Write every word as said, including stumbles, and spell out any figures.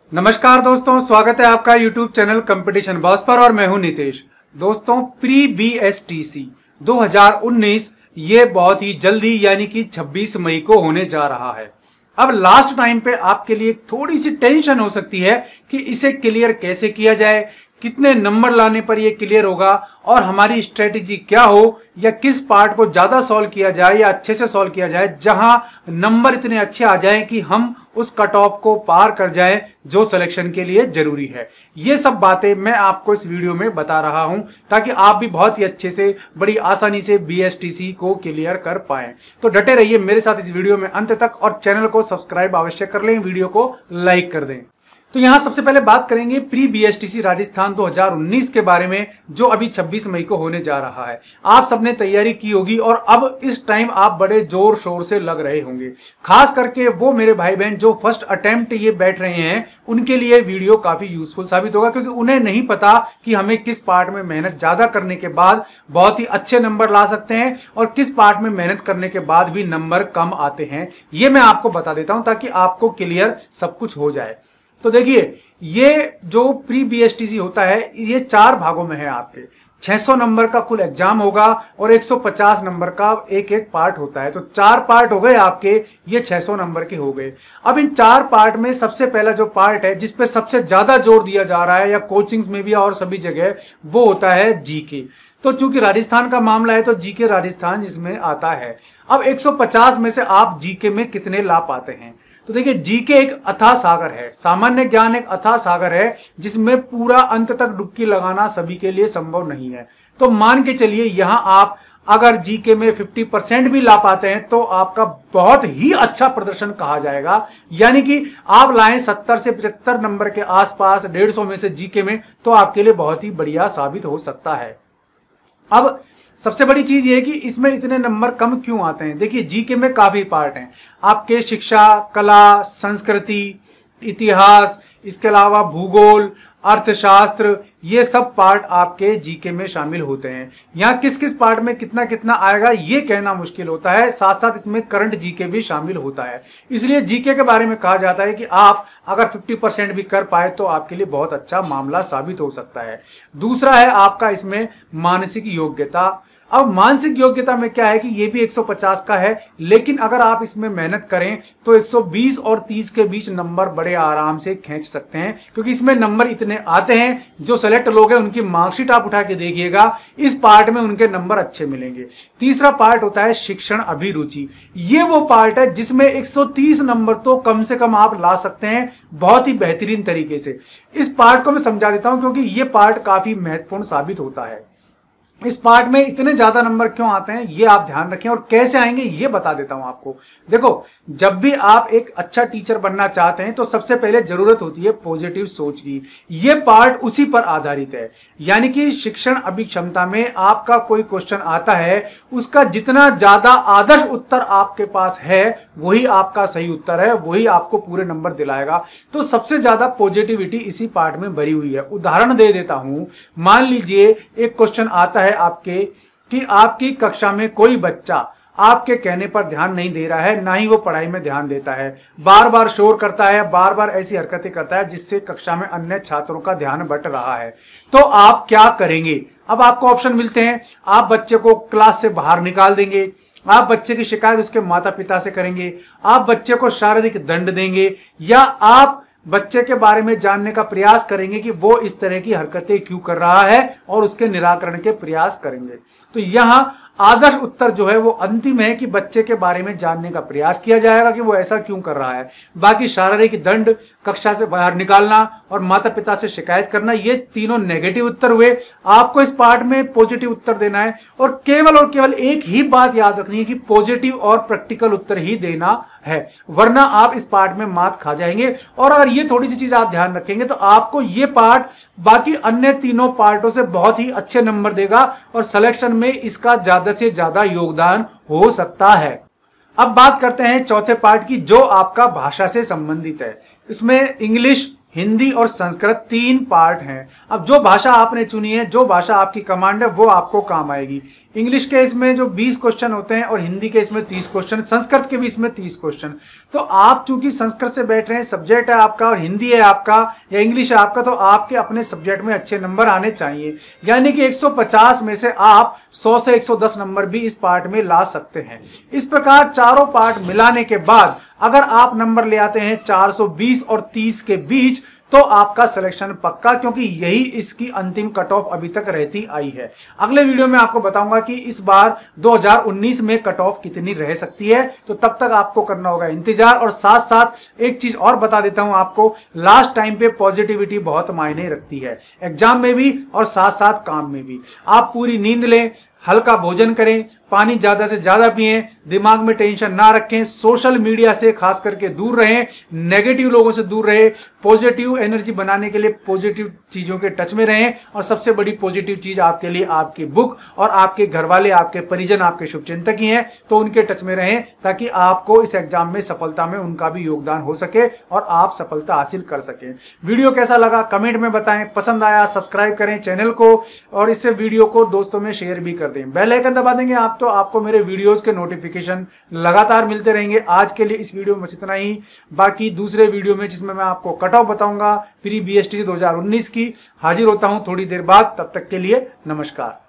नमस्कार दोस्तों, स्वागत है आपका YouTube चैनल कंपटीशन बॉस पर और मैं हूं नितेश। दोस्तों, pre B S T C दो हज़ार उन्नीस ये बहुत ही जल्दी यानी कि छब्बीस मई को होने जा रहा है। अब लास्ट टाइम पे आपके लिए थोड़ी सी टेंशन हो सकती है कि इसे क्लियर कैसे किया जाए, कितने नंबर लाने पर ये क्लियर होगा और हमारी स्ट्रेटेजी क्या हो, या किस पार्ट को ज्यादा सॉल्व किया जाए या अच्छे से सॉल्व किया जाए जहां नंबर इतने अच्छे आ जाएं कि हम उस कट ऑफ को पार कर जाएं जो सिलेक्शन के लिए जरूरी है। ये सब बातें मैं आपको इस वीडियो में बता रहा हूं ताकि आप भी बहुत ही अच्छे से बड़ी आसानी से बी एस टी सी को क्लियर कर पाएं। तो डटे रहिए मेरे साथ इस वीडियो में अंत तक और चैनल को सब्सक्राइब अवश्य कर लें, वीडियो को लाइक कर दें। तो यहां सबसे पहले बात करेंगे pre B S T C Rajasthan दो हज़ार उन्नीस के बारे में, जो अभी छब्बीस मई को होने जा रहा है। आप सबने तैयारी की होगी और अब इस टाइम आप बड़े जोर शोर से लग रहे होंगे। खास करके वो मेरे भाई बहन जो फर्स्ट अटेम्प्ट ये बैठ रहे हैं, उनके लिए वीडियो काफी यूजफुल साबित होगा, क्योंकि उन्हें नहीं पता कि हमें किस पार्ट में मेहनत ज्यादा करने के बाद बहुत ही अच्छे नंबर ला सकते हैं और किस पार्ट में मेहनत करने के बाद भी नंबर कम आते हैं। ये मैं आपको बता देता हूं ताकि आपको क्लियर सब कुछ हो जाए। तो देखिए, ये जो pre B S T C होता है ये चार भागों में है। आपके छह सौ नंबर का कुल एग्जाम होगा और एक सौ पचास नंबर का एक एक पार्ट होता है। तो चार पार्ट हो गए आपके, ये छह सौ नंबर के हो गए। अब इन चार पार्ट में सबसे पहला जो पार्ट है जिसपे सबसे ज्यादा जोर दिया जा रहा है या कोचिंग्स में भी और सभी जगह, वो होता है जी के। तो चूंकि राजस्थान का मामला है तो जीके राजस्थान इसमें आता है। अब एक सौ पचास में से आप जीके में कितने ला पाते हैं? तो देखिए, जीके एक अथाह सागर है, सामान्य ज्ञान एक अथाह सागर है जिसमें पूरा अंत तक डुबकी लगाना सभी के लिए संभव नहीं है। तो मान के चलिए यहां आप अगर जीके में पचास परसेंट भी ला पाते हैं तो आपका बहुत ही अच्छा प्रदर्शन कहा जाएगा। यानी कि आप लाएं सत्तर से पचहत्तर नंबर के आसपास डेढ़ सौ में से जीके में, तो आपके लिए बहुत ही बढ़िया साबित हो सकता है। अब सबसे बड़ी चीज ये है कि इसमें इतने नंबर कम क्यों आते हैं। देखिए, जीके में काफी पार्ट हैं आपके, शिक्षा, कला, संस्कृति, इतिहास, इसके अलावा भूगोल, अर्थशास्त्र, ये सब पार्ट आपके जीके में शामिल होते हैं। यहाँ किस किस पार्ट में कितना कितना आएगा ये कहना मुश्किल होता है। साथ साथ इसमें करंट जीके भी शामिल होता है। इसलिए जीके के बारे में कहा जाता है कि आप अगर पचास परसेंट भी कर पाए तो आपके लिए बहुत अच्छा मामला साबित हो सकता है। दूसरा है आपका इसमें मानसिक योग्यता। अब मानसिक योग्यता में क्या है कि ये भी एक सौ पचास का है, लेकिन अगर आप इसमें मेहनत करें तो एक सौ बीस और तीस के बीच नंबर बड़े आराम से खींच सकते हैं, क्योंकि इसमें नंबर इतने आते हैं। जो सेलेक्ट लोग हैं उनकी मार्कशीट आप उठा के देखिएगा, इस पार्ट में उनके नंबर अच्छे मिलेंगे। तीसरा पार्ट होता है शिक्षण अभिरुचि। ये वो पार्ट है जिसमें एक सौ तीस नंबर तो कम से कम आप ला सकते हैं बहुत ही बेहतरीन तरीके से। इस पार्ट को मैं समझा देता हूं क्योंकि ये पार्ट काफी महत्वपूर्ण साबित होता है। इस पार्ट में इतने ज्यादा नंबर क्यों आते हैं ये आप ध्यान रखें, और कैसे आएंगे ये बता देता हूं आपको। देखो, जब भी आप एक अच्छा टीचर बनना चाहते हैं तो सबसे पहले जरूरत होती है पॉजिटिव सोच की। ये पार्ट उसी पर आधारित है। यानी कि शिक्षण अभिक्षमता में आपका कोई क्वेश्चन आता है, उसका जितना ज्यादा आदर्श उत्तर आपके पास है वही आपका सही उत्तर है, वही आपको पूरे नंबर दिलाएगा। तो सबसे ज्यादा पॉजिटिविटी इसी पार्ट में भरी हुई है। उदाहरण दे देता हूं, मान लीजिए एक क्वेश्चन आता है आपके कि आपकी कक्षा में कोई बच्चा आपके कहने पर ध्यान नहीं दे रहा है, ना ही वो पढ़ाई में ध्यान देता है, बार बार शोर करता है, बार बार ऐसी हरकतें करता है जिससे कक्षा में अन्य छात्रों का ध्यान बट रहा है। तो आप क्या करेंगे? अब आपको ऑप्शन मिलते हैं। आप बच्चे को क्लास से बाहर निकाल देंगे, आप बच्चे की शिकायत उसके माता पिता से करेंगे, आप बच्चे को शारीरिक दंड देंगे, या आप बच्चे के बारे में जानने का प्रयास करेंगे कि वो इस तरह की हरकतें क्यों कर रहा है और उसके निराकरण के प्रयास करेंगे। तो यहां आदर्श उत्तर जो है वो अंतिम है कि बच्चे के बारे में जानने का प्रयास किया जाएगा कि वो ऐसा क्यों कर रहा है। बाकी शारीरिक दंड, कक्षा से बाहर निकालना और माता पिता से शिकायत करना, ये तीनों नेगेटिव उत्तर हुए। आपको इस पार्ट में पॉजिटिव उत्तर देना है और केवल और केवल एक ही बात याद रखनी है कि पॉजिटिव और प्रैक्टिकल उत्तर ही देना है, वरना आप इस पार्ट में मात खा जाएंगे। और अगर ये थोड़ी सी चीज आप ध्यान रखेंगे तो आपको ये पार्ट बाकी अन्य तीनों पार्टों से बहुत ही अच्छे नंबर देगा और सिलेक्शन में इसका ज्यादा से ज्यादा योगदान हो सकता है। अब बात करते हैं चौथे पार्ट की, जो आपका भाषा से संबंधित है। इसमें इंग्लिश, हिंदी और संस्कृत तीन पार्ट हैं। अब जो भाषा आपने चुनी है, जो भाषा आपकी कमांड है, वो आपको काम आएगी। इंग्लिश के इसमें जो बीस क्वेश्चन होते हैं और हिंदी के इसमें तीस क्वेश्चन, संस्कृत के भी इसमें तीस क्वेश्चन। तो आप चूंकि संस्कृत से बैठ रहे हैं, सब्जेक्ट है आपका और हिंदी है आपका या इंग्लिश है आपका, तो आपके अपने सब्जेक्ट में अच्छे नंबर आने चाहिए। यानी कि एक सौ पचास में से आप सौ से एक सौ दस नंबर भी इस पार्ट में ला सकते हैं। इस प्रकार चारों पार्ट मिलाने के बाद अगर आप नंबर ले आते हैं चार सौ बीस और तीस के बीच, तो आपका सिलेक्शन पक्का, क्योंकि यही इसकी अंतिम कट ऑफ अभी तक रहती आई है। अगले वीडियो में आपको बताऊंगा कि इस बार दो हज़ार उन्नीस में कट ऑफ कितनी रह सकती है। तो तब तक आपको करना होगा इंतजार। और साथ साथ एक चीज और बता देता हूं आपको, लास्ट टाइम पे पॉजिटिविटी बहुत मायने रखती है, एग्जाम में भी और साथ साथ काम में भी। आप पूरी नींद लें, हल्का भोजन करें, पानी ज्यादा से ज्यादा पिएं, दिमाग में टेंशन ना रखें, सोशल मीडिया से खास करके दूर रहें, नेगेटिव लोगों से दूर रहें, पॉजिटिव एनर्जी बनाने के लिए पॉजिटिव चीजों के टच में रहें। और सबसे बड़ी पॉजिटिव चीज आपके लिए आपकी बुक और आपके घर वाले, आपके परिजन, आपके शुभचिंतक ही हैं, तो उनके टच में रहें ताकि आपको इस एग्जाम में सफलता में उनका भी योगदान हो सके और आप सफलता हासिल कर सकें। वीडियो कैसा लगा कमेंट में बताएं, पसंद आया सब्सक्राइब करें चैनल को और इससे वीडियो को दोस्तों में शेयर भी कर दें। बेल आइकन दबा देंगे आप तो आपको मेरे वीडियोस के नोटिफिकेशन लगातार मिलते रहेंगे। आज के लिए इस वीडियो में बस इतना ही। बाकी दूसरे वीडियो में जिसमें मैं आपको कट ऑफ बताऊंगा प्री बीएसटी दो हज़ार उन्नीस की, हाजिर होता हूं थोड़ी देर बाद। तब तक के लिए नमस्कार।